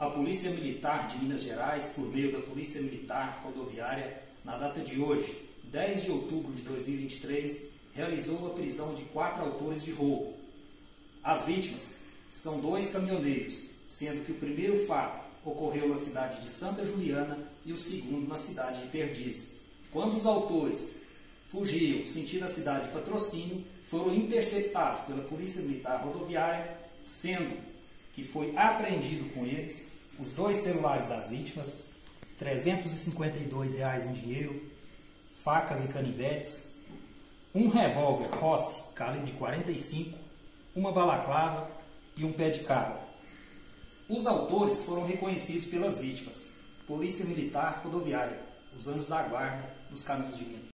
A Polícia Militar de Minas Gerais, por meio da Polícia Militar Rodoviária, na data de hoje, 10 de outubro de 2023, realizou a prisão de 4 autores de roubo. As vítimas são 2 caminhoneiros, sendo que o primeiro fato ocorreu na cidade de Santa Juliana e o segundo na cidade de Perdizes. Quando os autores fugiam sentido a cidade de Patrocínio, foram interceptados pela Polícia Militar Rodoviária, sendo que foi apreendido com eles os 2 celulares das vítimas, R$ 352 em dinheiro, facas e canivetes, um revólver Rossi calibre 45, uma balaclava e um pé de cabra. Os autores foram reconhecidos pelas vítimas. Polícia Militar Rodoviária, os anos da guarda nos caminhos de Minas.